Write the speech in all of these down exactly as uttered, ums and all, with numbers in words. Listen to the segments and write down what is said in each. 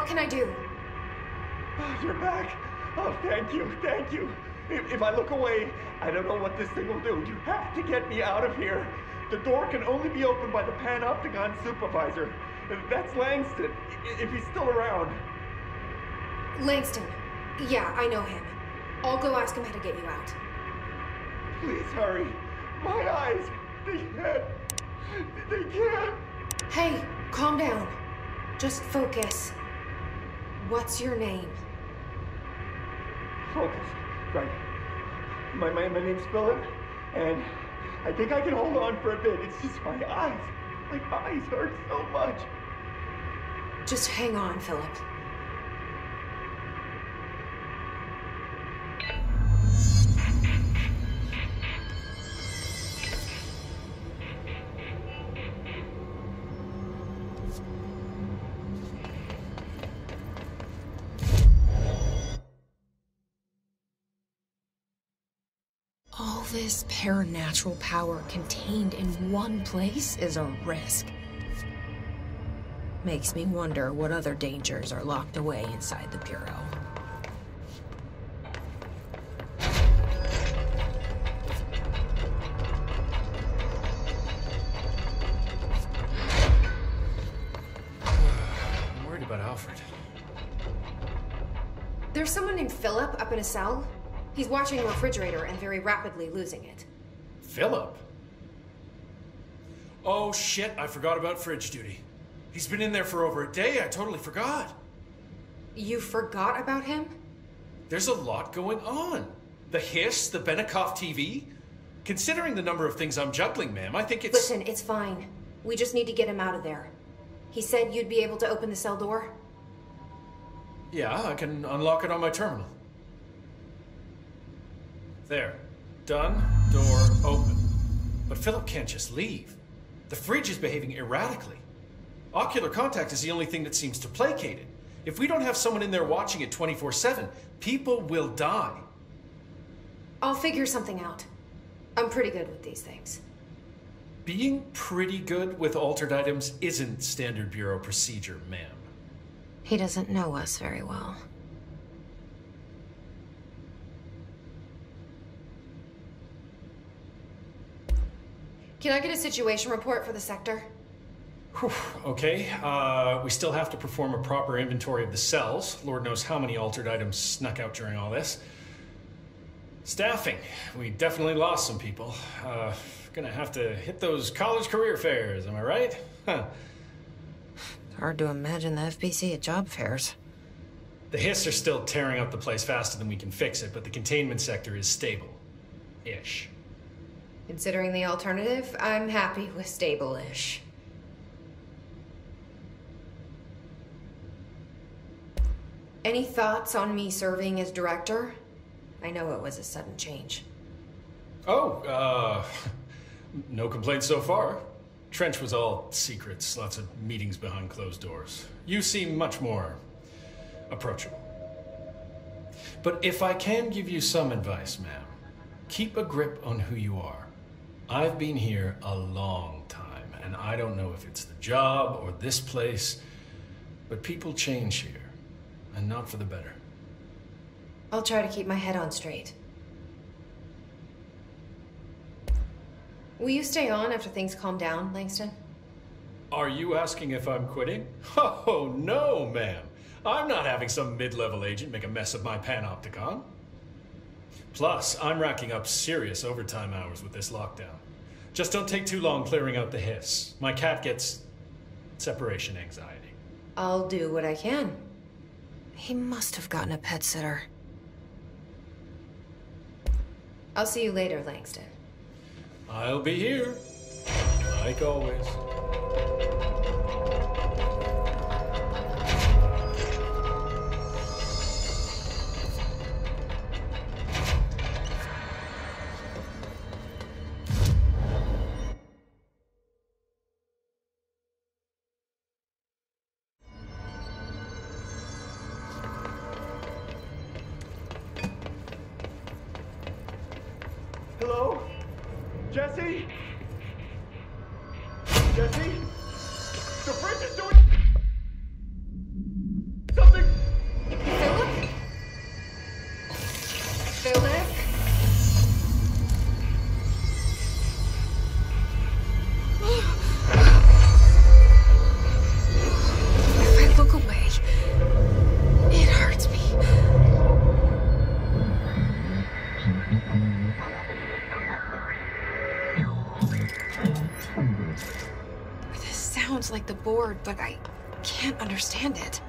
can I do? Oh, you're back. Oh, thank you, thank you. If, if I look away, I don't know what this thing will do. You have to get me out of here. The door can only be opened by the Panopticon supervisor. That's Langston, if he's still around. Langston. Yeah, I know him. I'll go ask him how to get you out. Please hurry. My eyes, they can't. They can't. Hey, calm down. Just focus. What's your name? Focus. Right. My, my, my name's Philip, and I think I can hold on for a bit. It's just my eyes. My eyes hurt so much. Just hang on, Philip. All this paranatural power contained in one place is a risk. Makes me wonder what other dangers are locked away inside the Bureau. I'm worried about Alfred. There's someone named Philip up in a cell. He's watching a refrigerator and very rapidly losing it. Philip? Oh shit, I forgot about fridge duty. He's been in there for over a day, I totally forgot. You forgot about him? There's a lot going on. The hiss, the Benikoff T V. Considering the number of things I'm juggling, ma'am, I think it's... Listen, it's fine. We just need to get him out of there. He said you'd be able to open the cell door? Yeah, I can unlock it on my terminal. There. Done. Door open. But Philip can't just leave. The fridge is behaving erratically. Ocular contact is the only thing that seems to placate it. If we don't have someone in there watching it twenty-four seven, people will die. I'll figure something out. I'm pretty good with these things. Being pretty good with altered items isn't standard Bureau procedure, ma'am. He doesn't know us very well. Can I get a situation report for the sector? Whew, okay, uh, we still have to perform a proper inventory of the cells. Lord knows how many altered items snuck out during all this. Staffing. We definitely lost some people. Uh, gonna have to hit those college career fairs, am I right? Huh. Hard to imagine the F B C at job fairs. The hiss are still tearing up the place faster than we can fix it, but the containment sector is stable-ish. Considering the alternative, I'm happy with stable-ish. Any thoughts on me serving as director? I know it was a sudden change. Oh, uh, no complaints so far. Trench was all secrets, lots of meetings behind closed doors. You seem much more approachable. But if I can give you some advice, ma'am, keep a grip on who you are. I've been here a long time, and I don't know if it's the job or this place, but people change here, and not for the better. I'll try to keep my head on straight. Will you stay on after things calm down, Langston? Are you asking if I'm quitting? Oh, no, ma'am. I'm not having some mid-level agent make a mess of my Panopticon. Plus, I'm racking up serious overtime hours with this lockdown. Just don't take too long clearing out the hiss. My cat gets separation anxiety. I'll do what I can. He must have gotten a pet sitter. I'll see you later, Langston. I'll be here, like always. Hello? Jesse? Jesse? The fridge is doing... Something sounds like the board, but I can't understand it.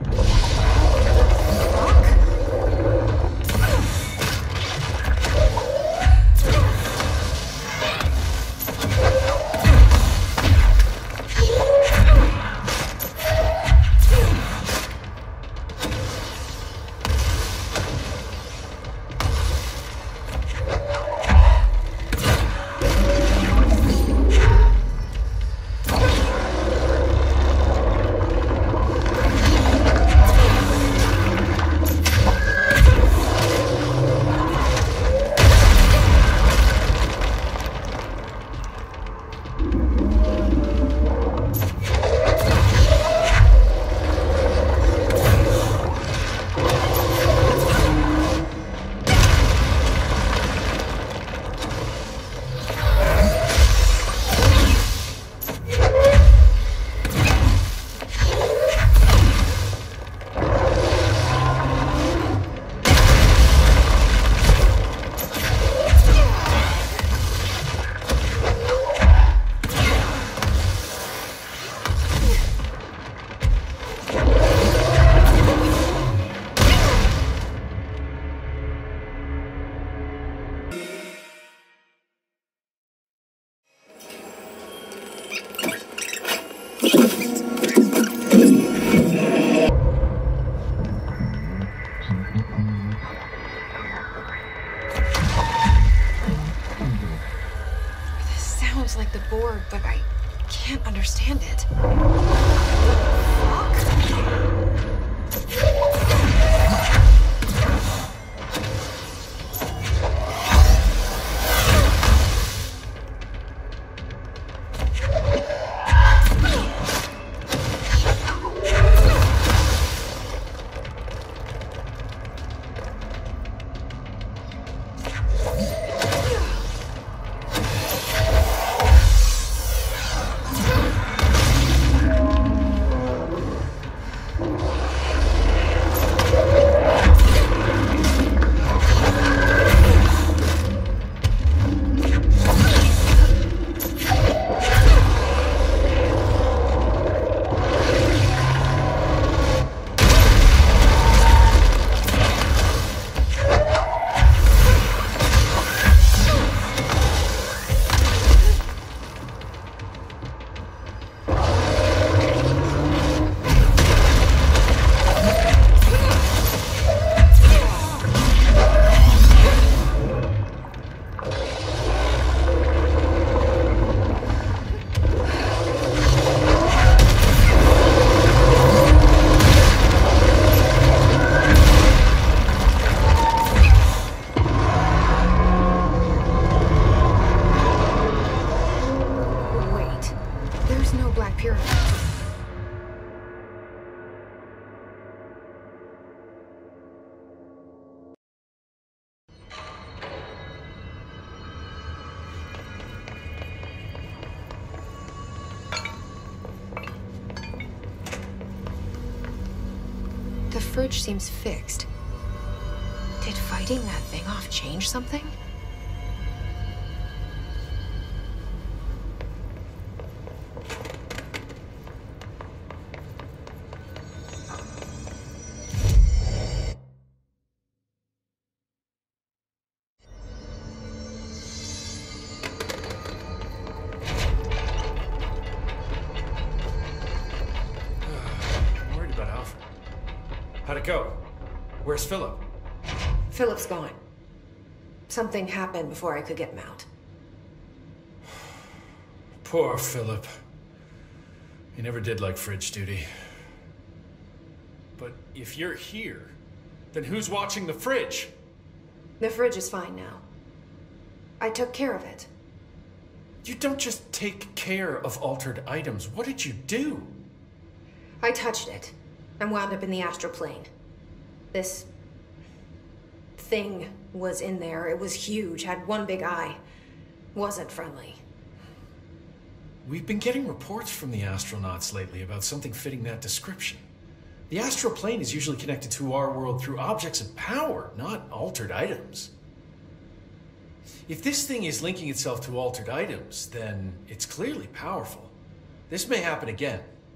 Sounds like the board, but I can't understand it. The fridge seems fixed. Did fighting that thing off change something? How'd it go? Where's Philip? Philip's gone. Something happened before I could get him out. Poor Philip. He never did like fridge duty. But if you're here, then who's watching the fridge? The fridge is fine now. I took care of it. You don't just take care of altered items. What did you do? I touched it and wound up in the astral plane. This thing was in there. It was huge, had one big eye. Wasn't friendly. We've been getting reports from the astronauts lately about something fitting that description. The astral plane is usually connected to our world through objects of power, not altered items. If this thing is linking itself to altered items, then it's clearly powerful. This may happen again.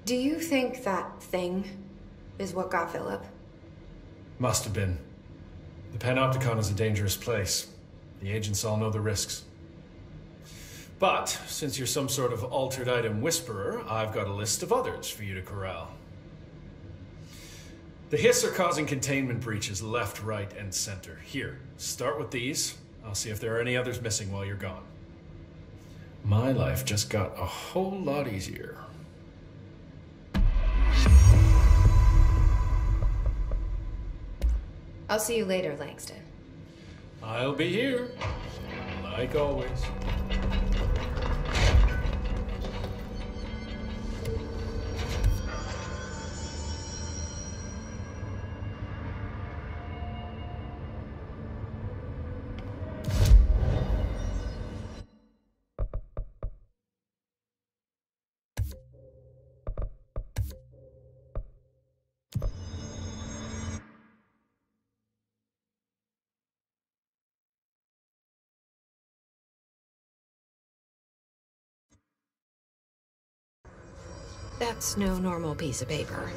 Do you think that thing is what got Philip? Must have been. The Panopticon is a dangerous place. The agents all know the risks. But, since you're some sort of altered item whisperer, I've got a list of others for you to corral. The Hiss are causing containment breaches left, right, and center. Here, start with these. I'll see if there are any others missing while you're gone. My life just got a whole lot easier. I'll see you later, Langston. I'll be here, like always. That's no normal piece of paper.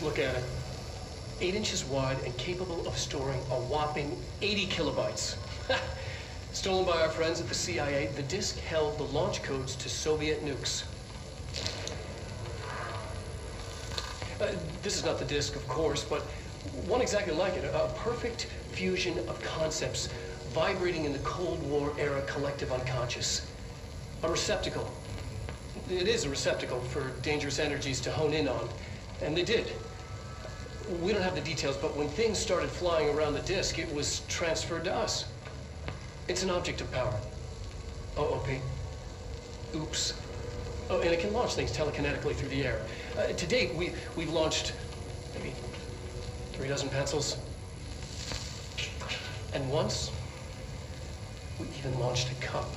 look at it. Eight inches wide and capable of storing a whopping eighty kilobytes. Stolen by our friends at the C I A, the disk held the launch codes to Soviet nukes. Uh, this is not the disk, of course, but one exactly like it. A perfect fusion of concepts vibrating in the Cold War era collective unconscious. A receptacle. It is a receptacle for dangerous energies to hone in on. And they did. We don't have the details, but when things started flying around the disk, it was transferred to us. It's an object of power. O O P. Oops. Oh, and it can launch things telekinetically through the air. Uh, to date, we, we've launched maybe three dozen pencils. And once, we even launched a cup.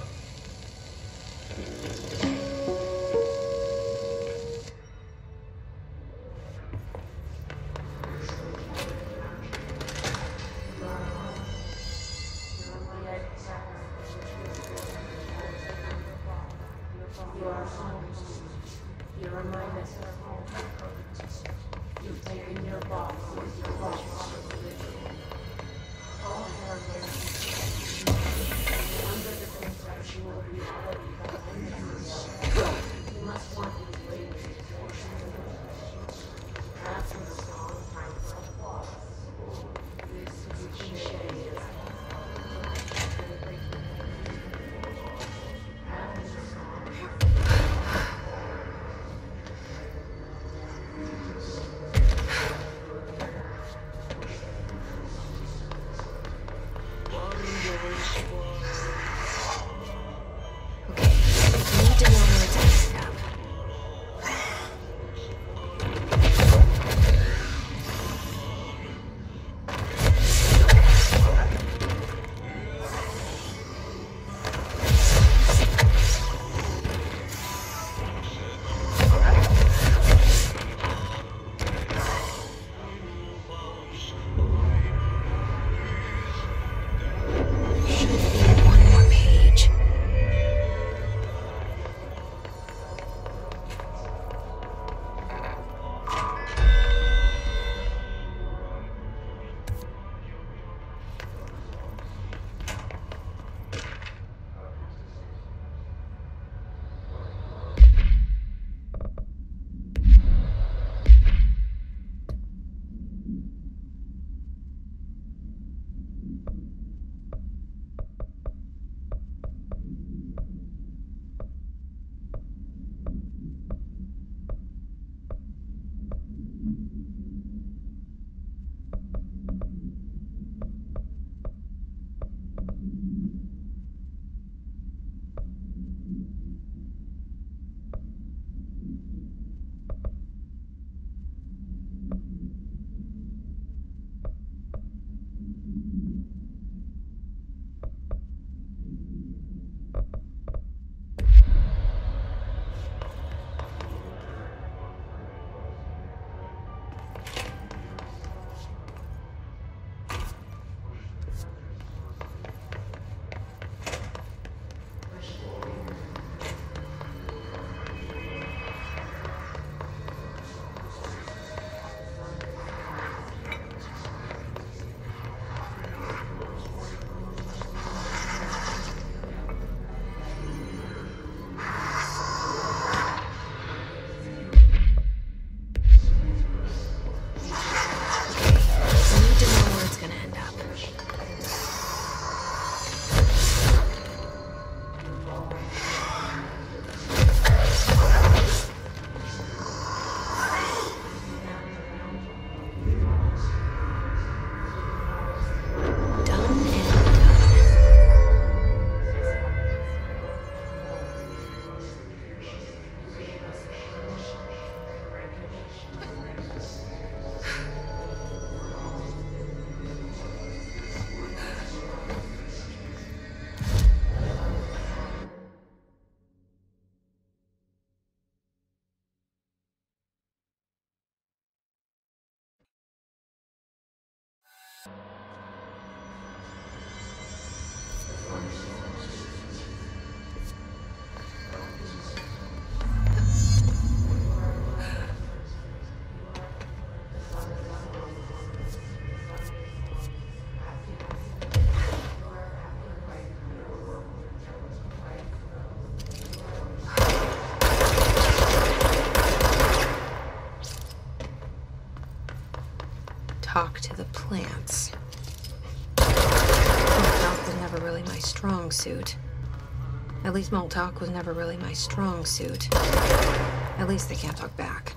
suit. At least small talk was never really my strong suit. At least they can't talk back.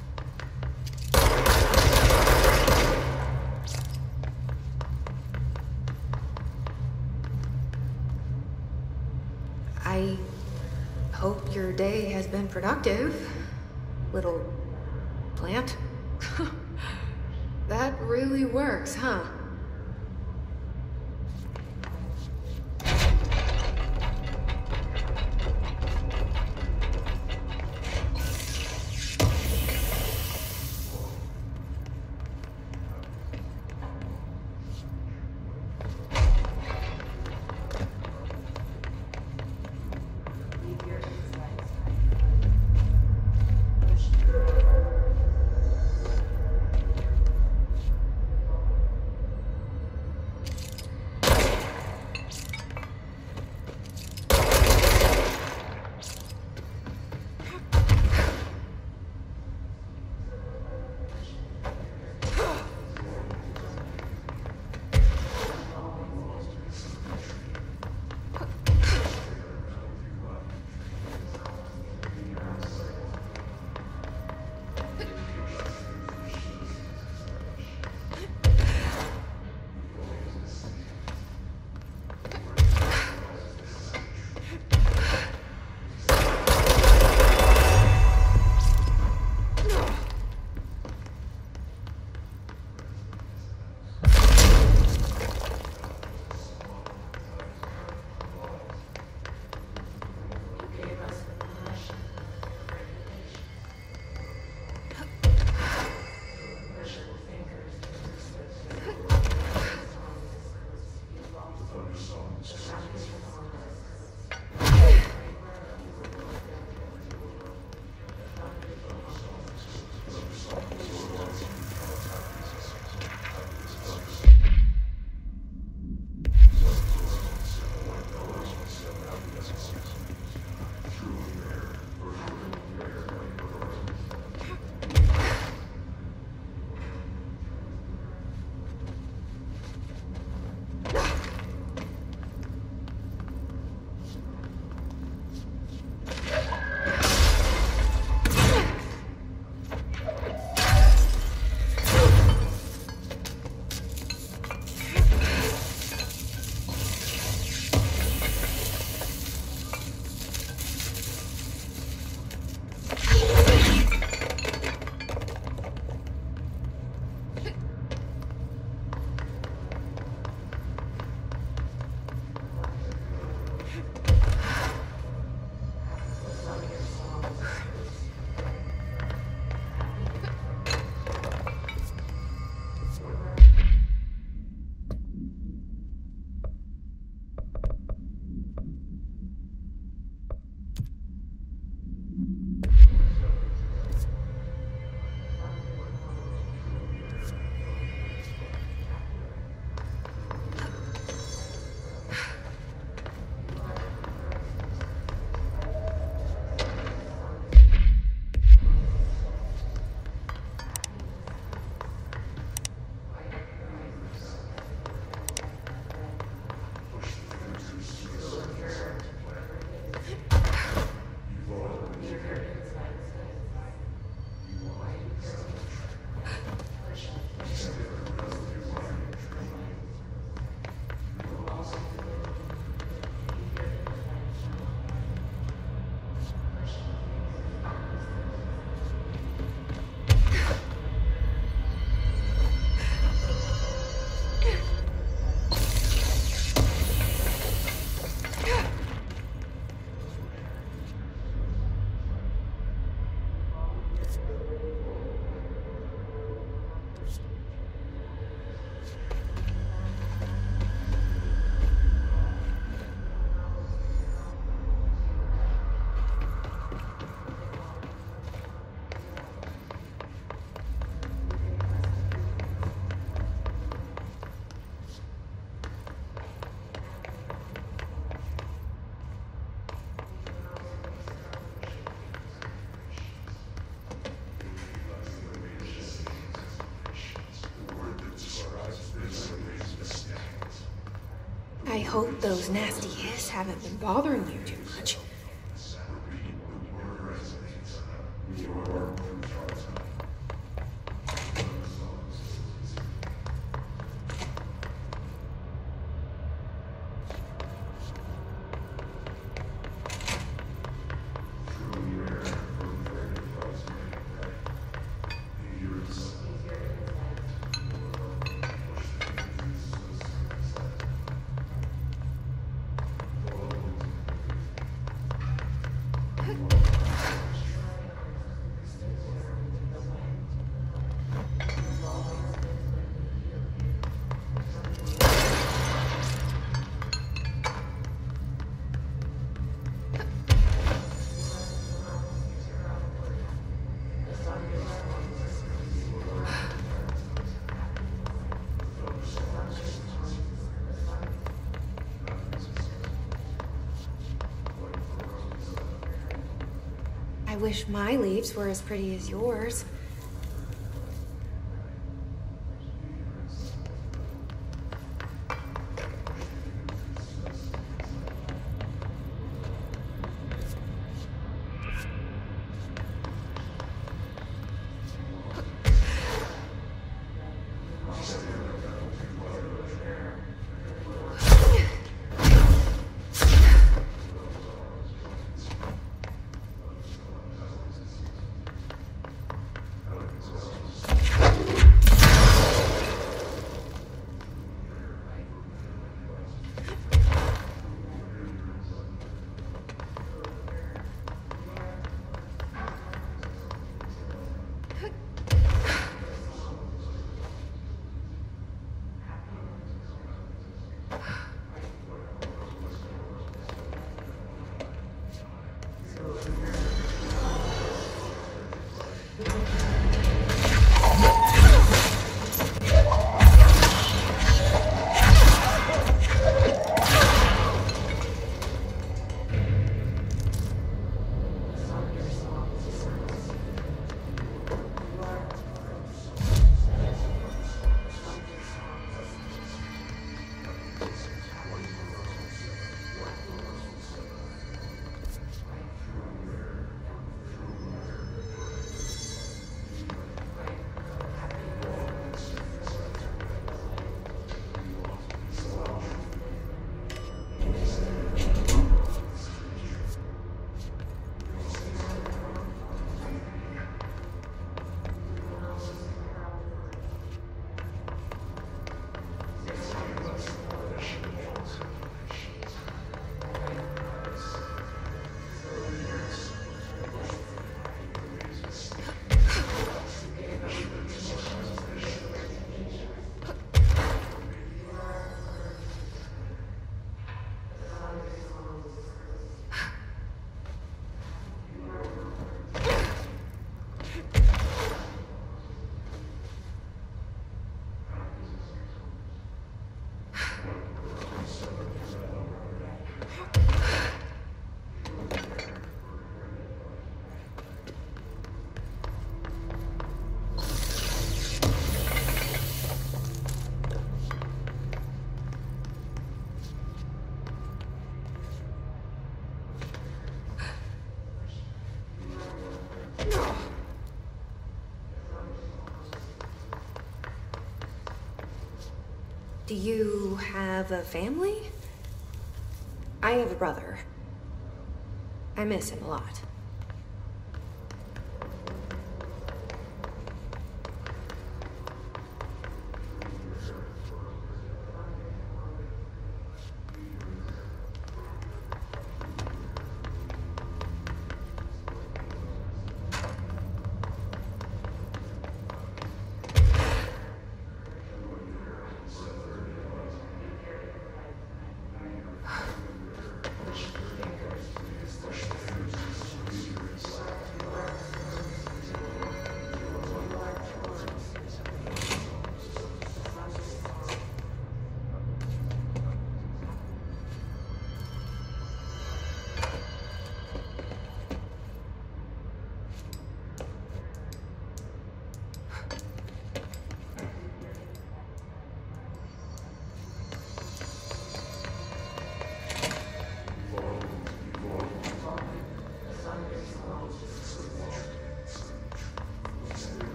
I hope your day has been productive, little plant. That really works, huh? hope those nasty hiss haven't been bothering you too much. I wish my leaves were as pretty as yours. Do you have a family? I have a brother. I miss him a lot.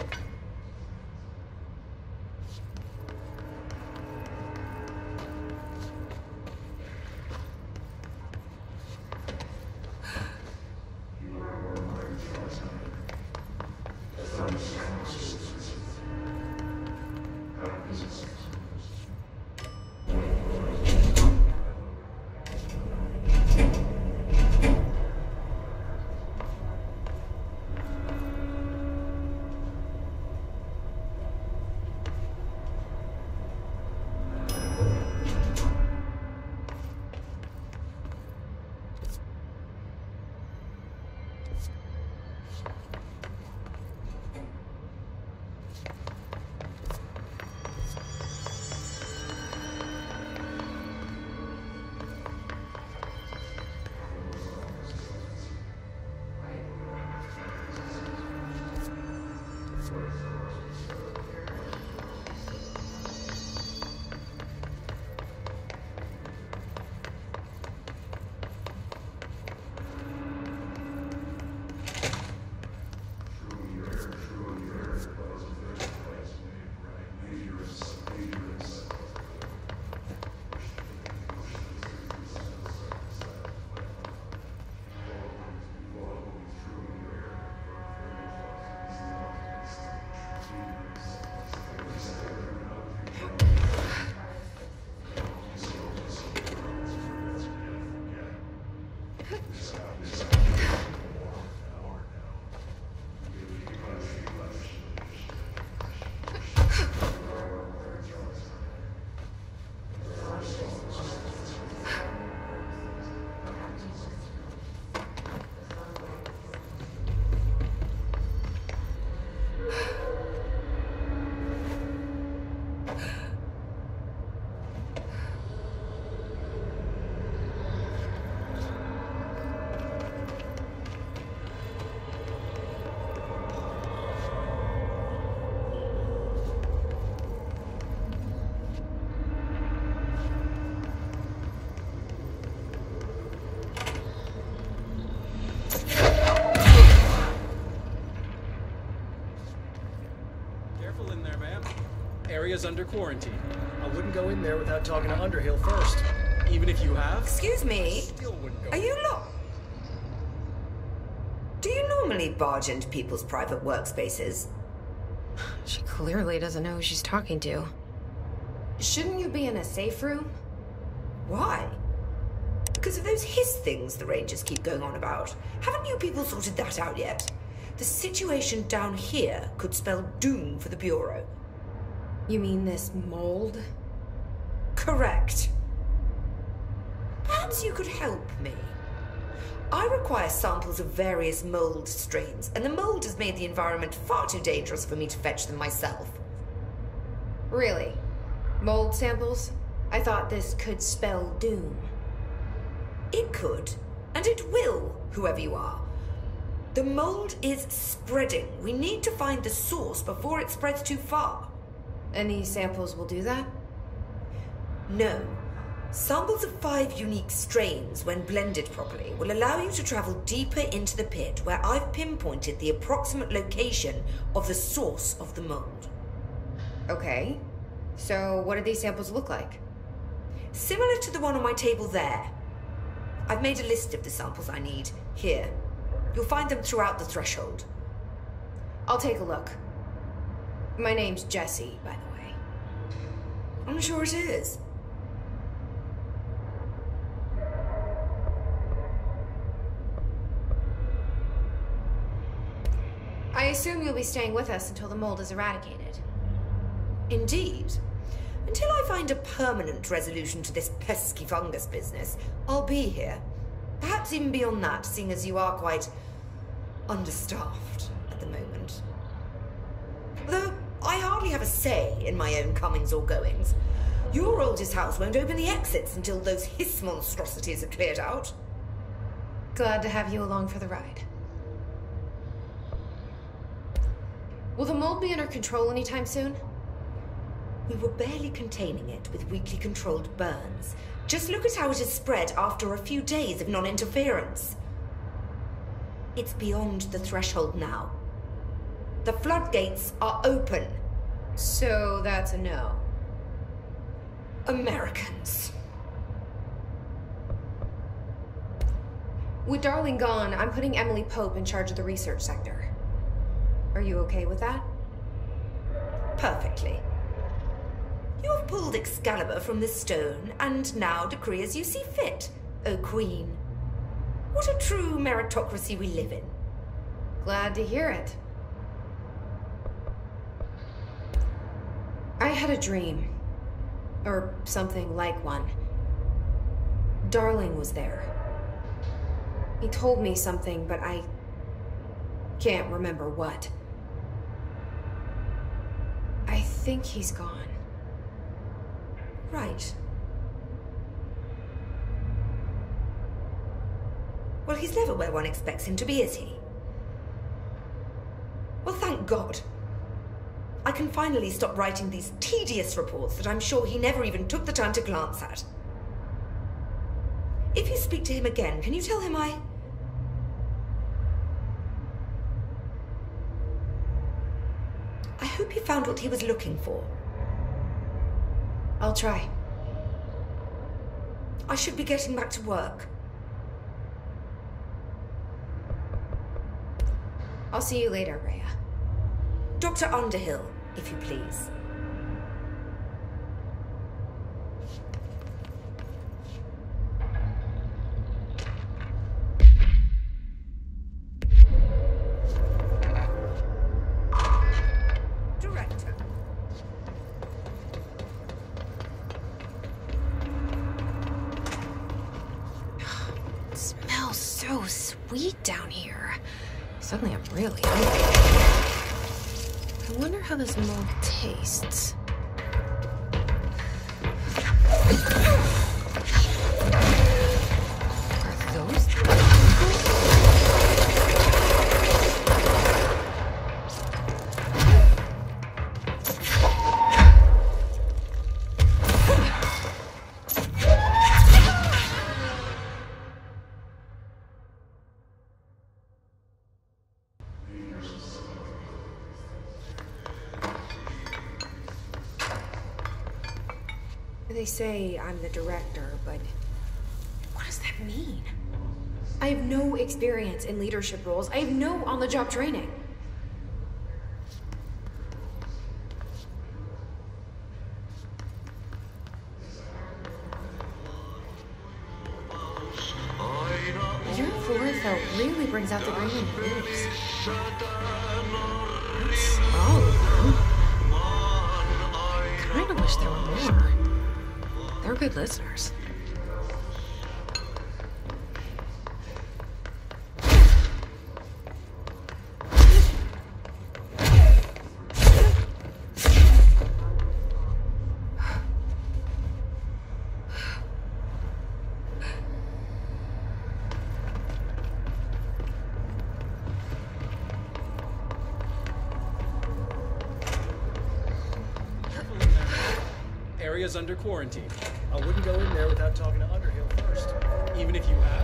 Area's under quarantine. I wouldn't go in there without talking to Underhill first. Even if you have. Excuse me? Still wouldn't go Are in. you lo- Do you normally barge into people's private workspaces? She clearly doesn't know who she's talking to. Shouldn't you be in a safe room? Why? Because of those hiss things the Rangers keep going on about. Haven't you people sorted that out yet? The situation down here could spell doom for the Bureau. You mean this mold? Correct. Perhaps you could help me. I require samples of various mold strains, and the mold has made the environment far too dangerous for me to fetch them myself. Really? Mold samples? I thought this could spell doom. It could, and it will, whoever you are. The mold is spreading. We need to find the source before it spreads too far. And these samples will do that? No. Samples of five unique strains, when blended properly, will allow you to travel deeper into the pit, where I've pinpointed the approximate location of the source of the mold. Okay. So what do these samples look like? Similar to the one on my table there. I've made a list of the samples I need. Here. You'll find them throughout the threshold. I'll take a look. My name's Jessie, by the way. I'm sure it is. I assume you'll be staying with us until the mold is eradicated. Indeed. Until I find a permanent resolution to this pesky fungus business, I'll be here. Perhaps even beyond that, seeing as you are quite understaffed at the moment. Though I hardly have a say in my own comings or goings. Your oldest house won't open the exits until those hiss monstrosities are cleared out. Glad to have you along for the ride. Will the mold be under control anytime soon? We were barely containing it with weakly controlled burns. Just look at how it has spread after a few days of non-interference. It's beyond the threshold now. The floodgates are open. So that's a no. Americans. With Darling gone, I'm putting Emily Pope in charge of the research sector. Are you okay with that? Perfectly. You have pulled Excalibur from the stone, and now decree as you see fit, O Queen. What a true meritocracy we live in. Glad to hear it. I had a dream. Or something like one. Darling was there. He told me something, but I can't remember what. I think he's gone. Right. Well, he's never where one expects him to be, is he? Well, thank God. I can finally stop writing these tedious reports that I'm sure he never even took the time to glance at. If you speak to him again, can you tell him I... I hope he found what he was looking for. I'll try. I should be getting back to work. I'll see you later, Rhea. Doctor Underhill, if you please. Director. It smells so sweet down here. Suddenly I'm really hungry. I wonder how this mold tastes. Are those They say I'm the director, but what does that mean? I have no experience in leadership roles. I have no on-the-job training. Your floor, though, really brings out the green and blues. Let's swallow them. Kinda wish there were more. They're good listeners. Area's under quarantine. I wouldn't go in there without talking to Underhill first, even if you had.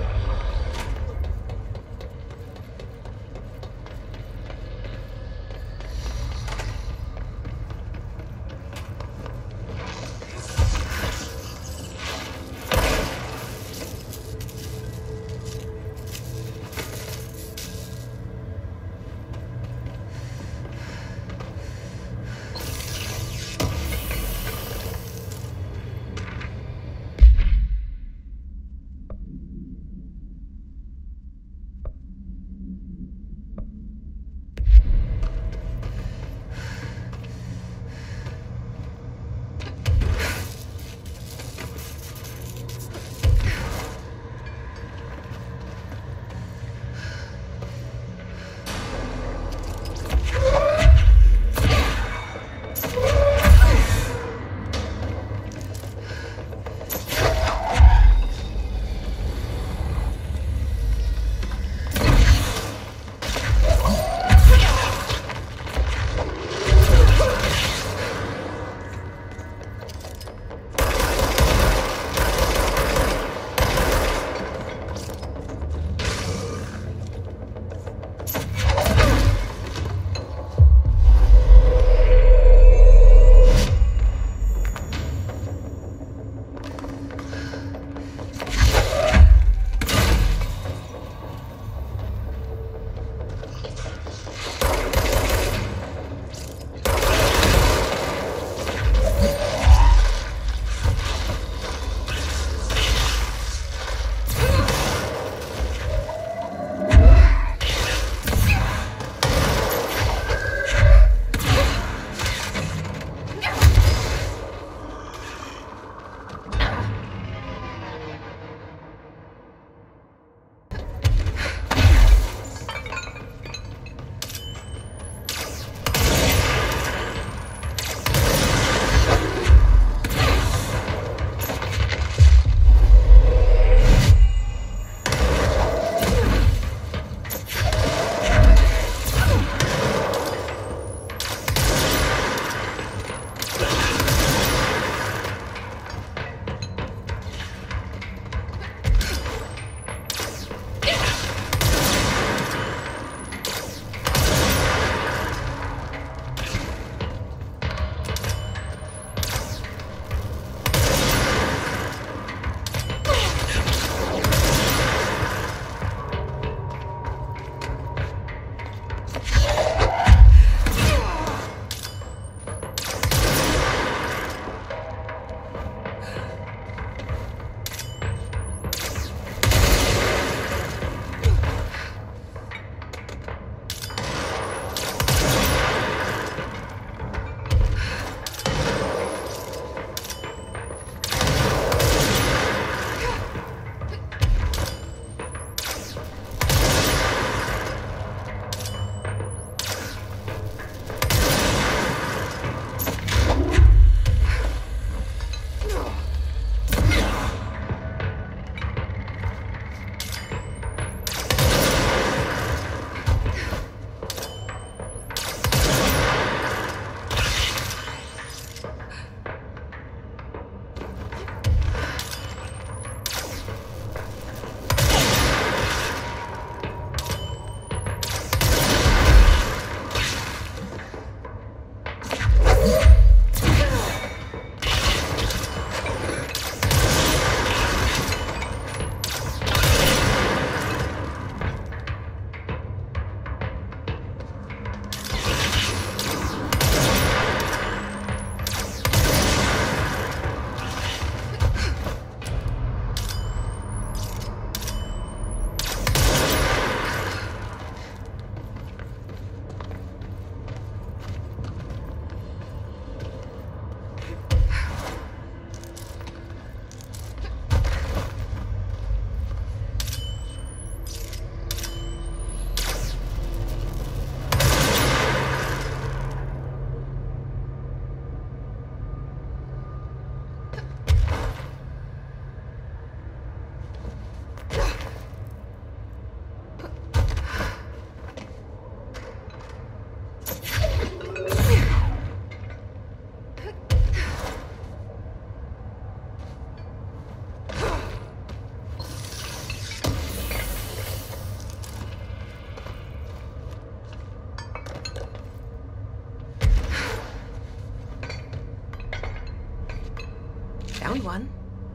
Found one.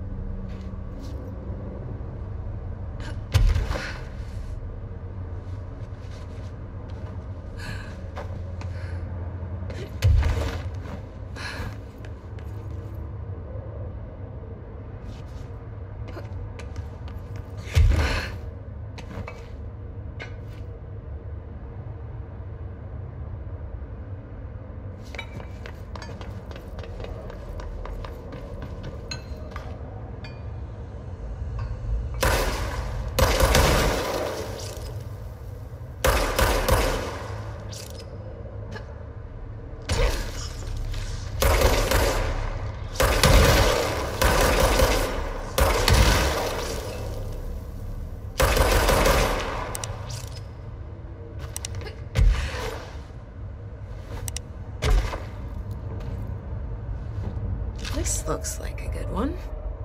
This looks like a good one.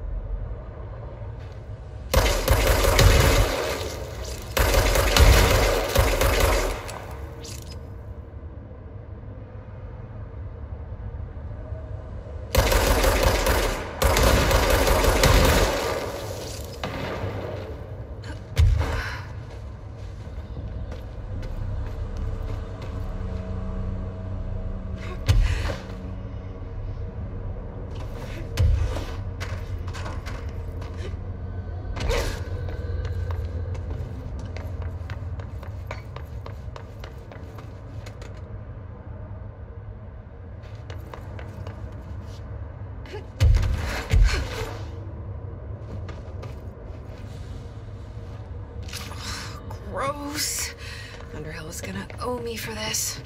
Gross. Underhill is gonna owe me for this.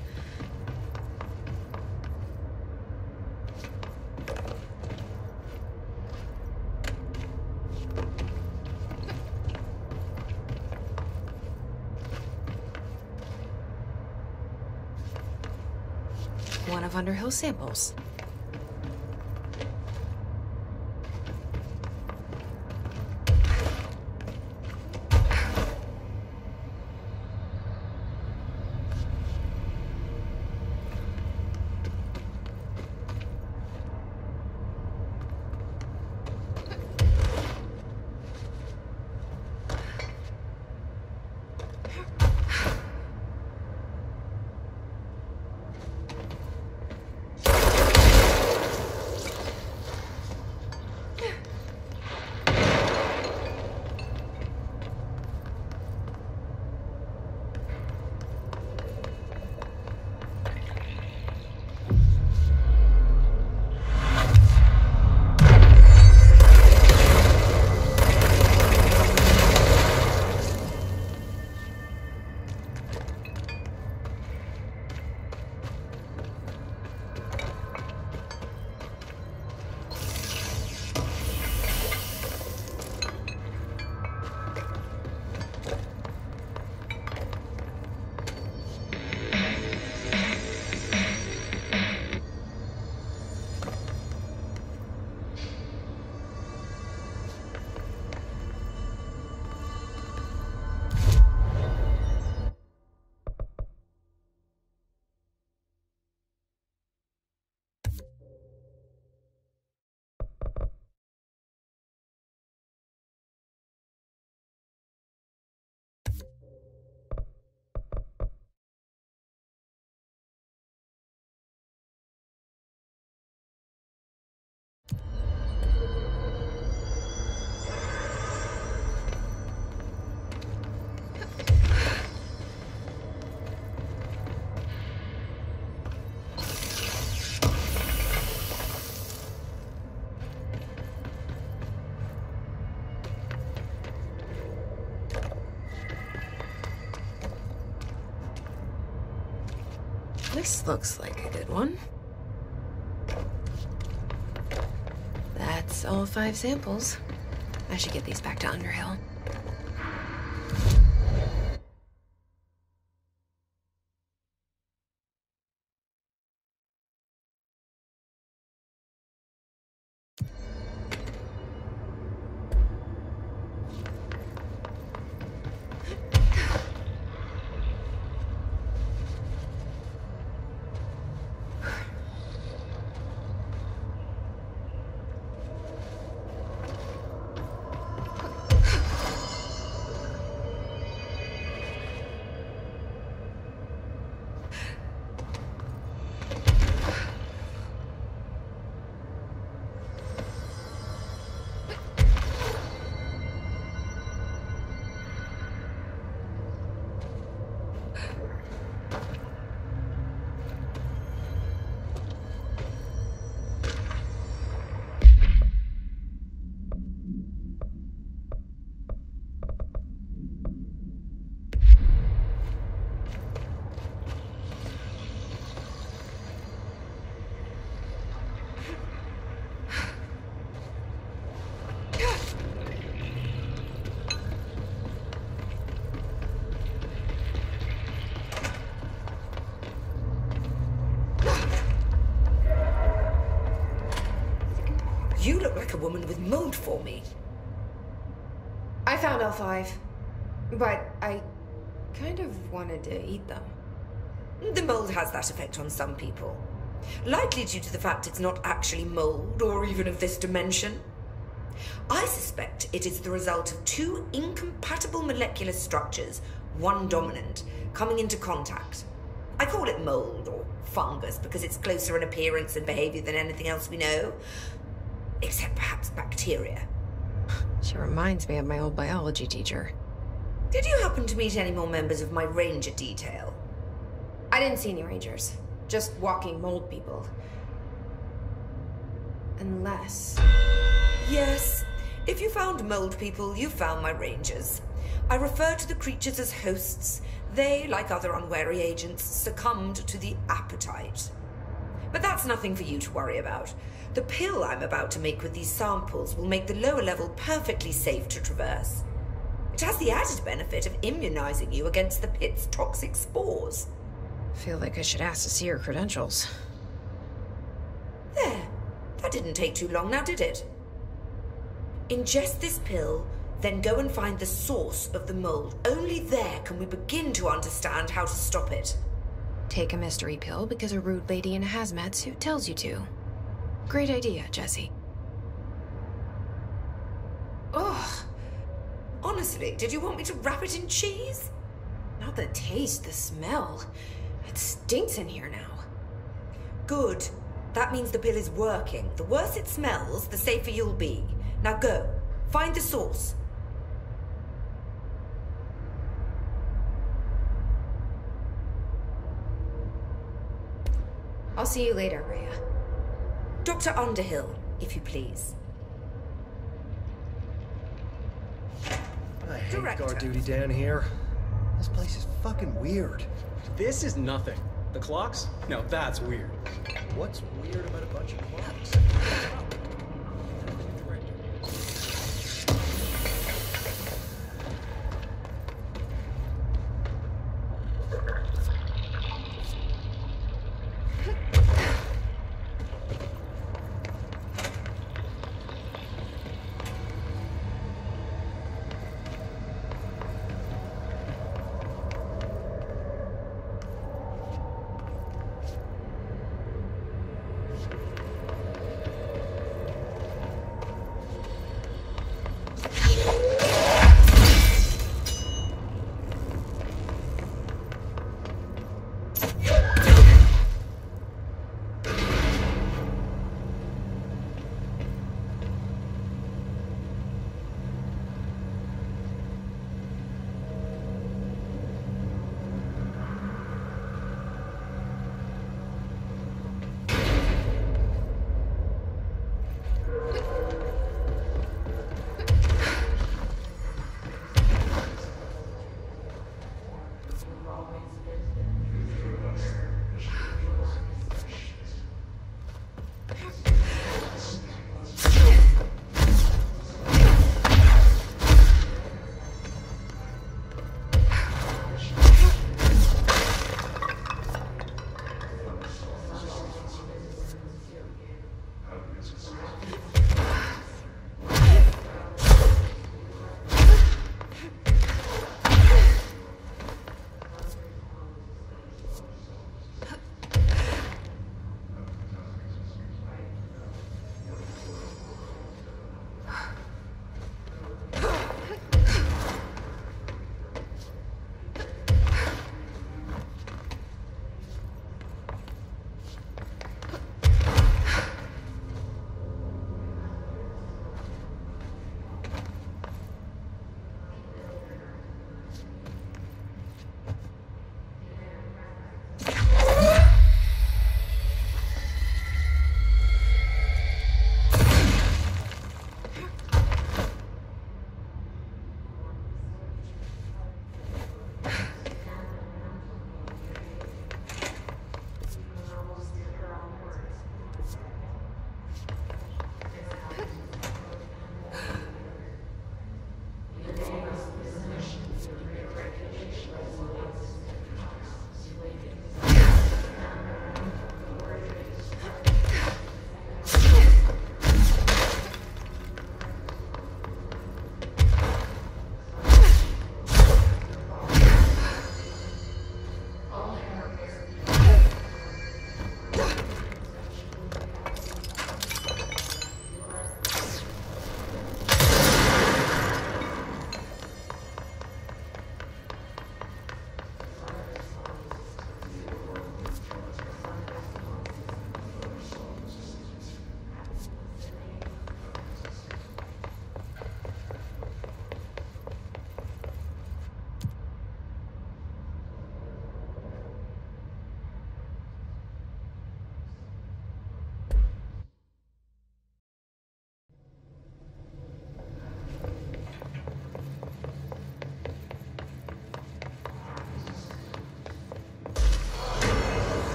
One of Underhill's samples. This looks like a good one. That's That's all five samples. I should get these back to Underhill. You look like a woman with mold for me. I found L five, but I kind of wanted to eat them. The mold has that effect on some people. Likely due to the fact it's not actually mold or even of this dimension. I suspect it is the result of two incompatible molecular structures, one dominant, coming into contact. I call it mold or fungus because it's closer in appearance and behavior than anything else we know. Except perhaps bacteria. She reminds me of my old biology teacher. Did you happen to meet any more members of my ranger detail? I didn't see any rangers. Just walking mold people. Unless... Yes. If you found mold people, you found my rangers. I refer to the creatures as hosts. They, like other unwary agents, succumbed to the appetite. But that's nothing for you to worry about. The pill I'm about to make with these samples will make the lower level perfectly safe to traverse. It has the added benefit of immunizing you against the pit's toxic spores. Feel like I should ask to see her credentials. There. That didn't take too long now, did it? Ingest this pill, then go and find the source of the mold. Only there can we begin to understand how to stop it. Take a mystery pill because a rude lady in a hazmat suit tells you to. Great idea, Jesse. Ugh. Honestly, did you want me to wrap it in cheese? Not the taste, the smell. It stinks in here now. Good. That means the pill is working. The worse it smells, the safer you'll be. Now go. Find the source. I'll see you later, Rhea. Doctor Underhill, if you please. I hate Director. guard duty down here. This place is fucking weird. This is nothing. The clocks? No, that's weird. What's weird about a bunch of clocks?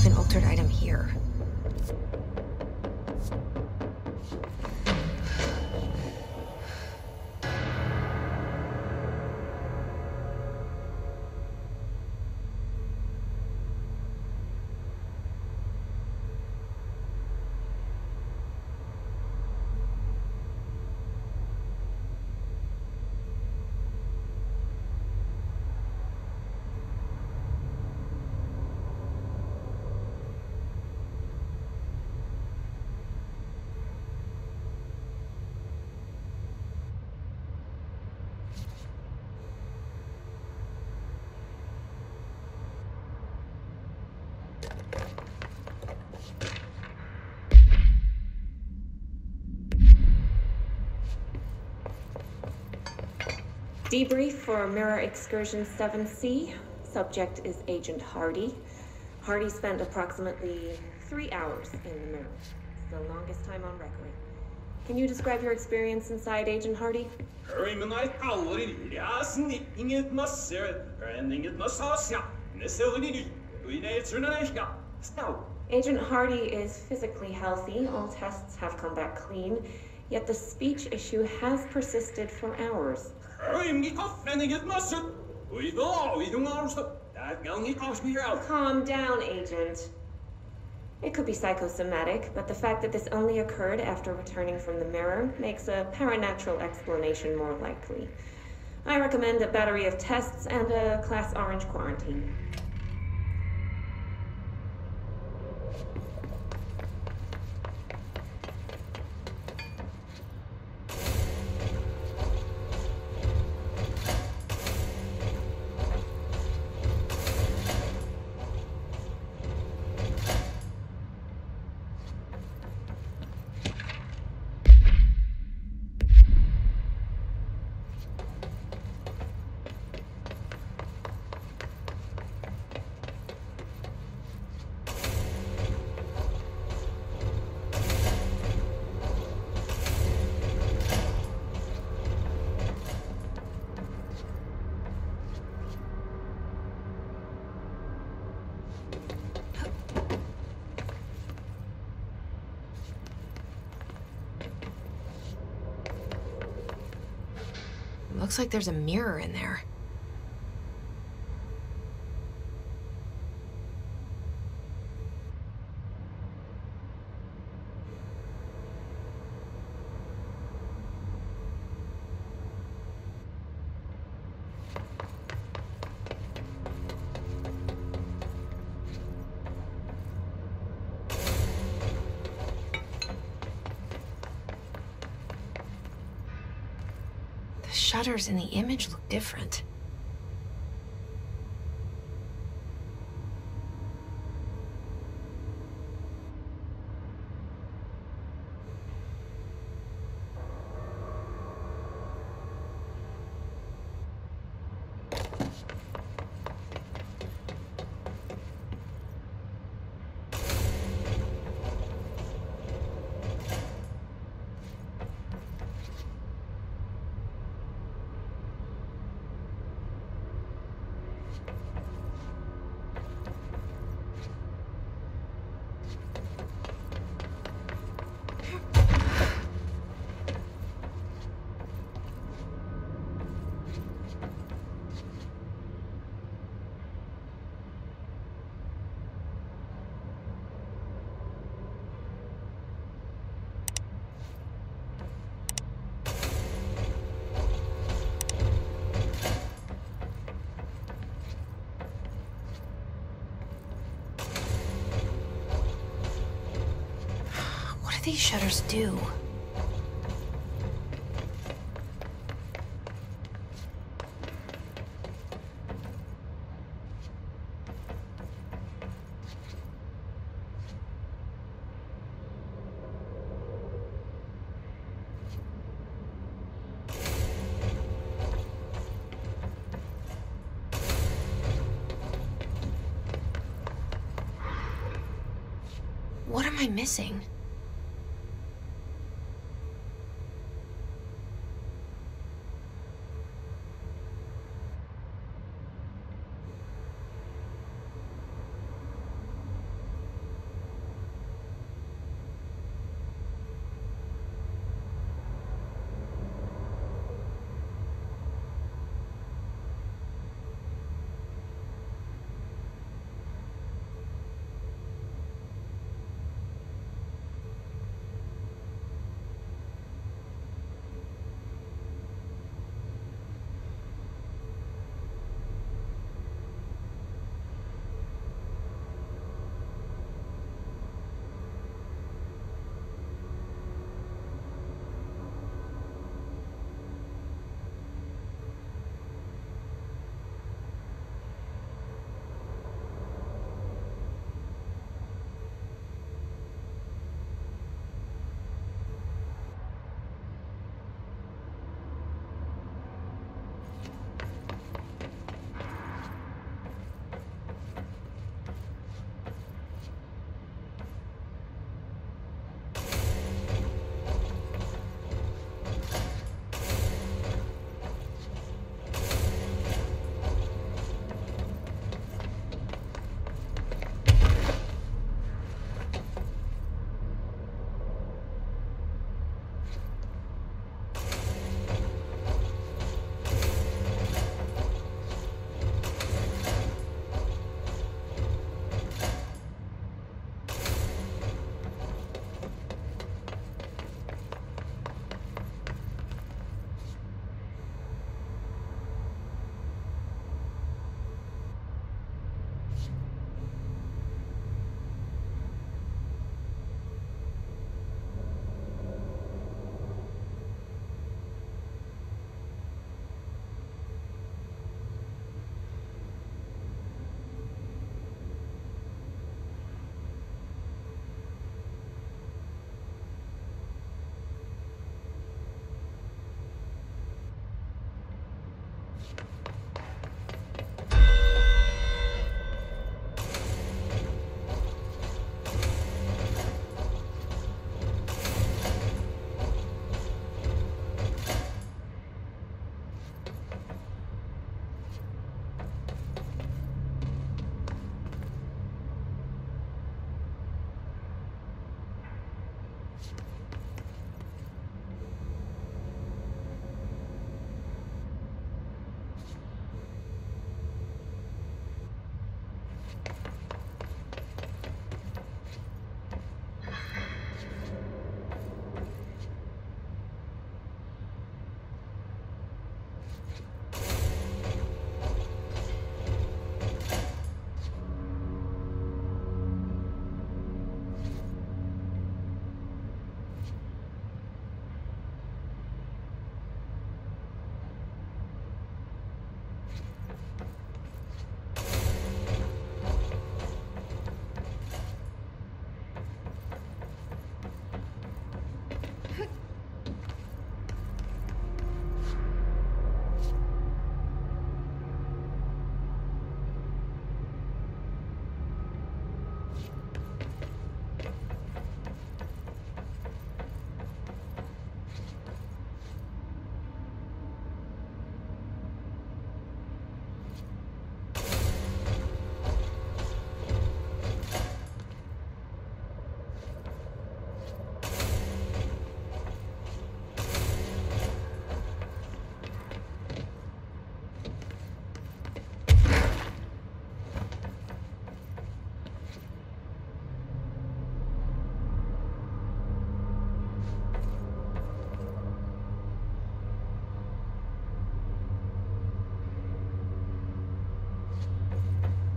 an altered item here. Debrief for Mirror Excursion seven C. Subject is Agent Hardy. Hardy spent approximately three hours in the mirror. It's the longest time on record. Can you describe your experience inside, Agent Hardy? Agent Hardy is physically healthy. All tests have come back clean. Yet the speech issue has persisted for hours. Calm down, Agent. It could be psychosomatic, but the fact that this only occurred after returning from the mirror makes a paranatural explanation more likely. I recommend a battery of tests and a Class Orange quarantine. Looks like there's a mirror in there. The shutters in the image look different. What do these shutters do? What am I missing?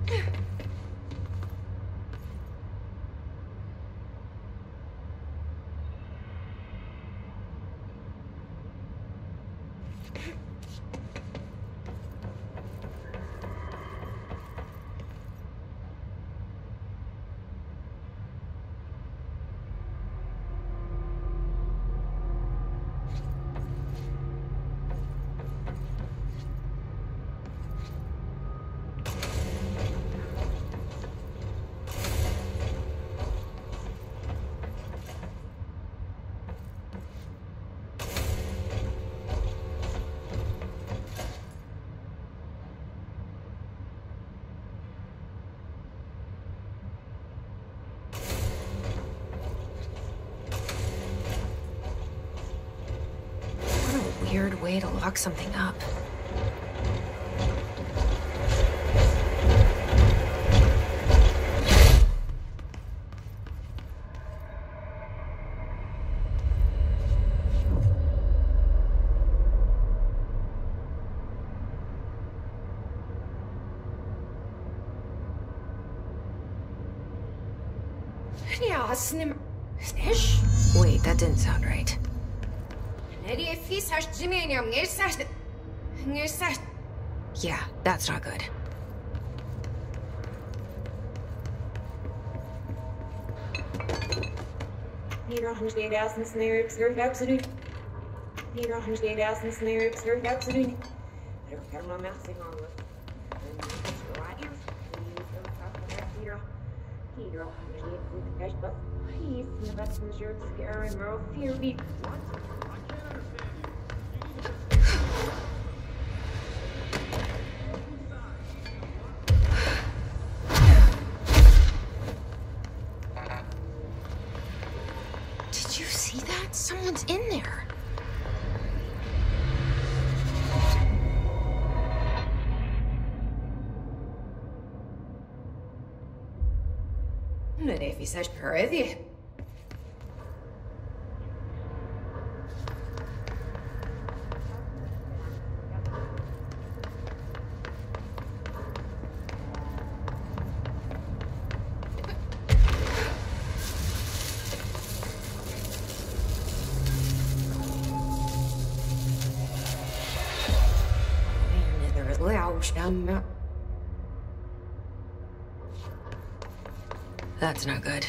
Weird way to lock something up. Yeah, snim. Wait, that didn't sound right. Yeah, that's not good. Hier honderd duizend snare, observe absolute. Hier honderd duizend snare, observe absolute. I don't have my mouth thing on with. Hier honderd duizend but please, the messenger, scare and roll fear me. Did you see that? Someone's in there. Nej, vi ser prøvig. That's not good.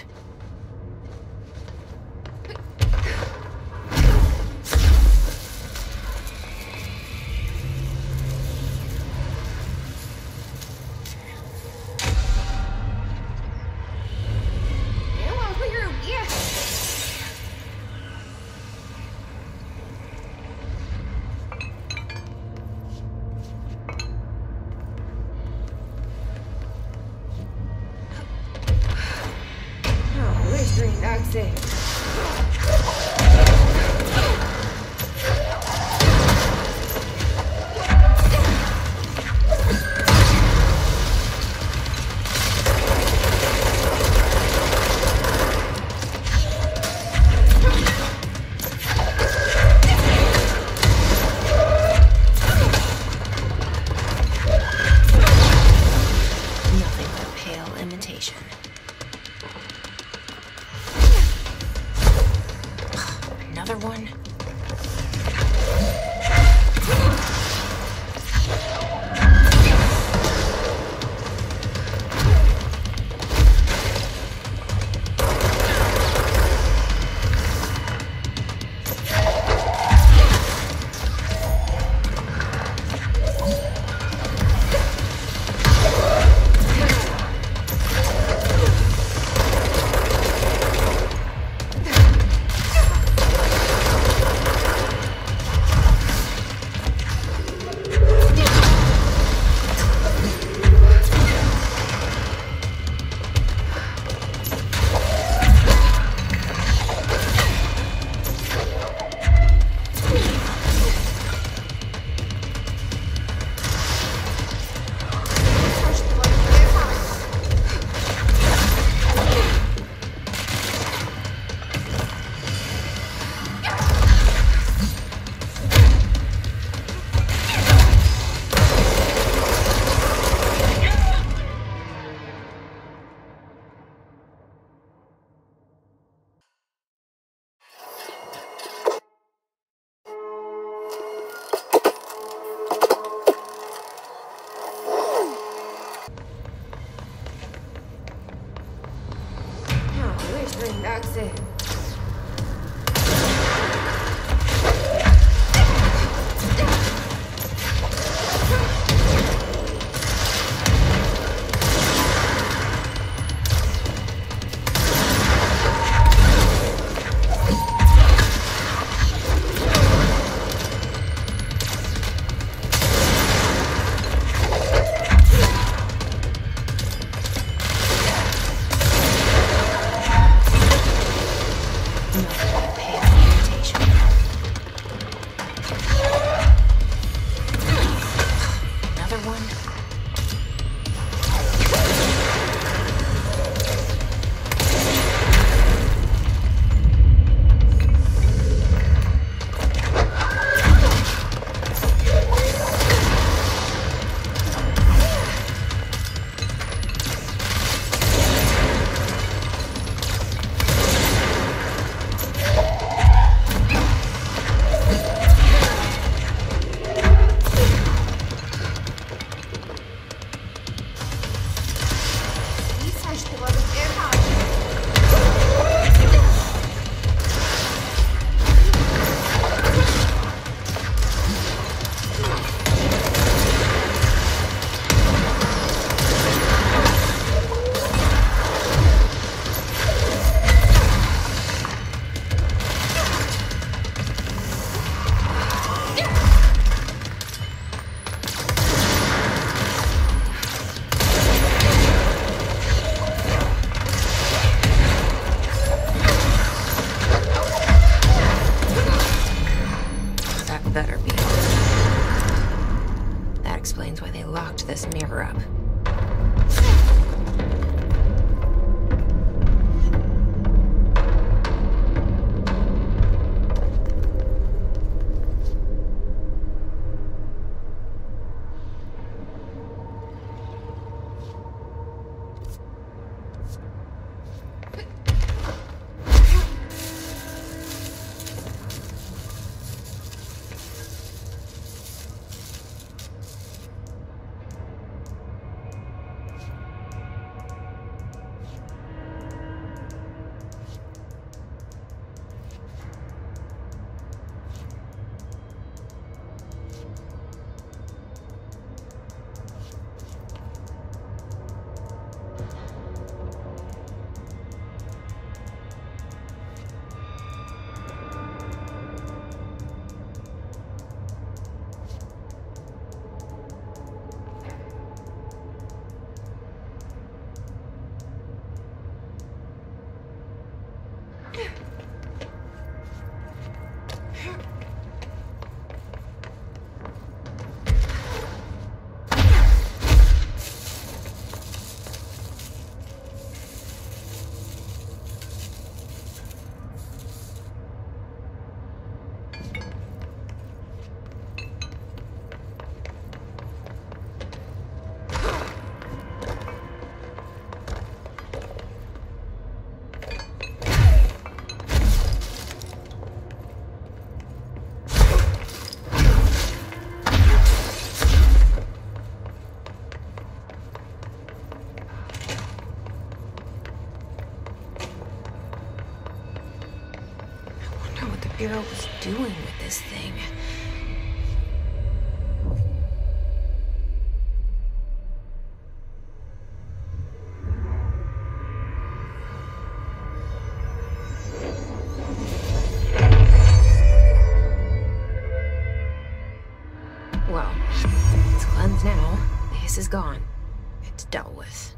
That's it. This mirror up. Bureau was doing with this thing. Well, it's cleansed now. The hiss is gone. It's dealt with.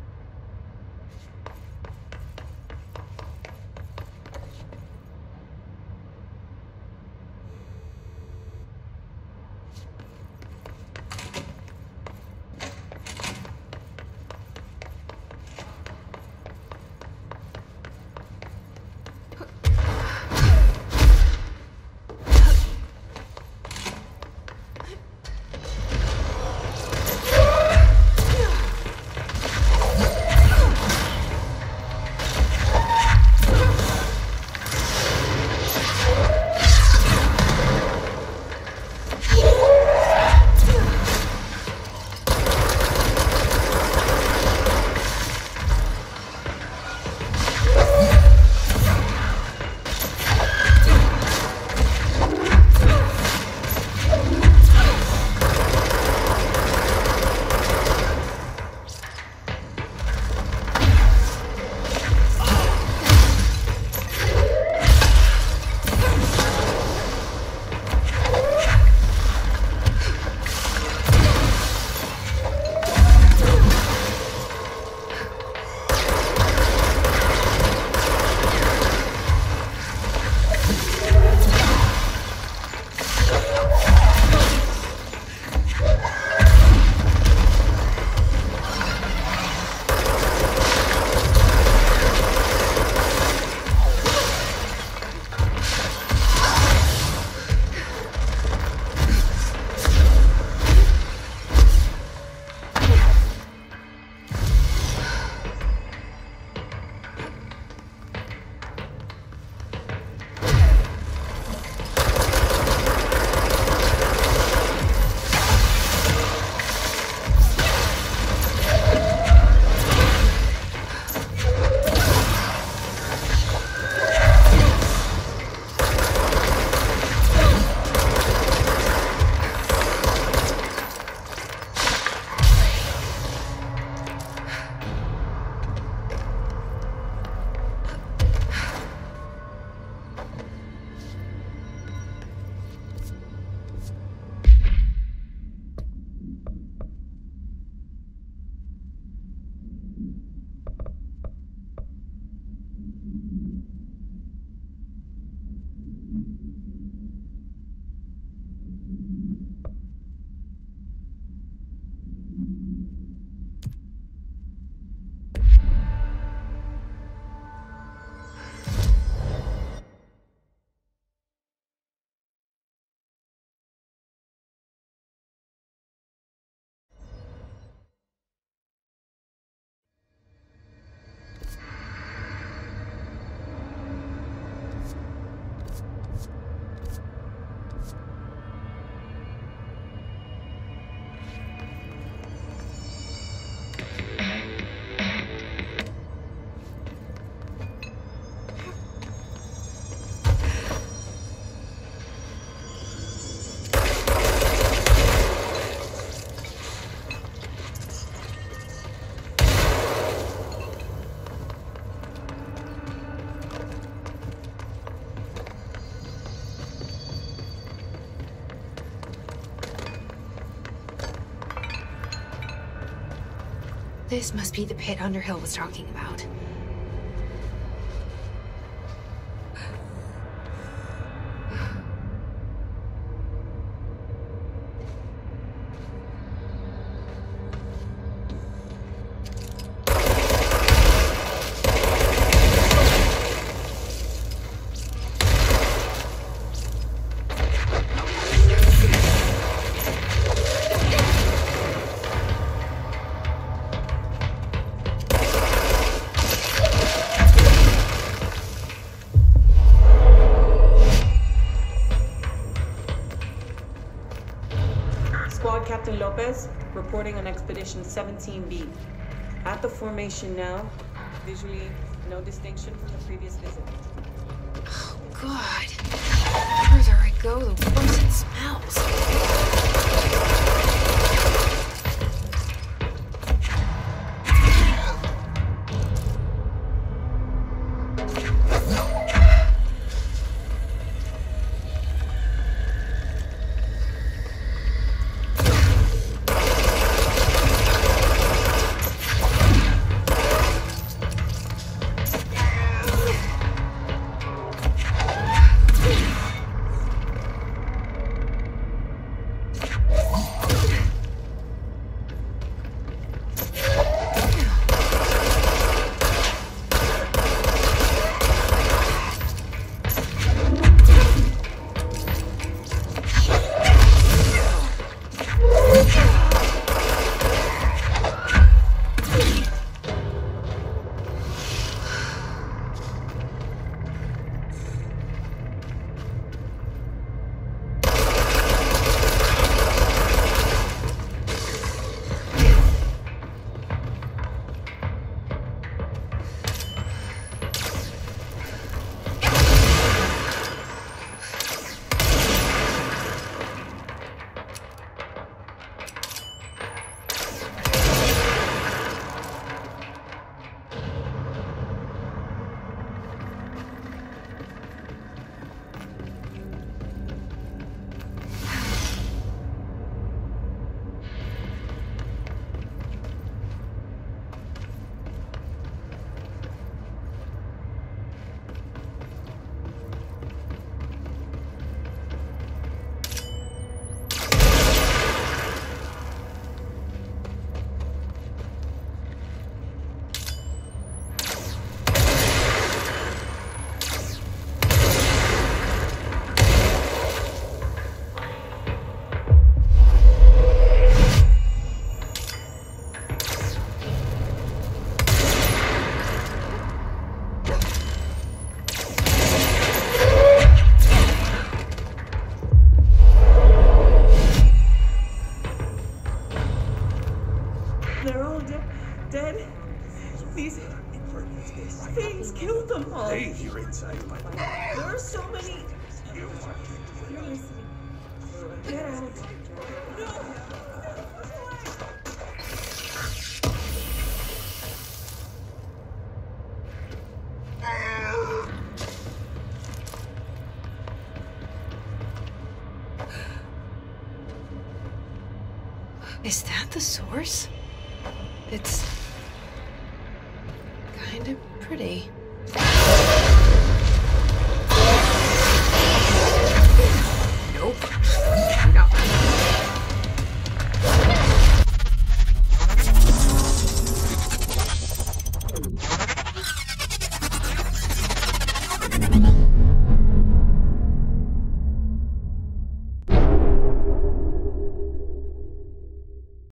This must be the pit Underhill was talking about. Captain Lopez, reporting on Expedition seventeen B. At the formation now. Visually, no distinction from the previous visit. Oh, God. The further I go, the worse it smells. They're all de dead. These things killed them all. Hey, you're inside my mind. There are so many. Get out. No. Is that the source? It's kind of pretty.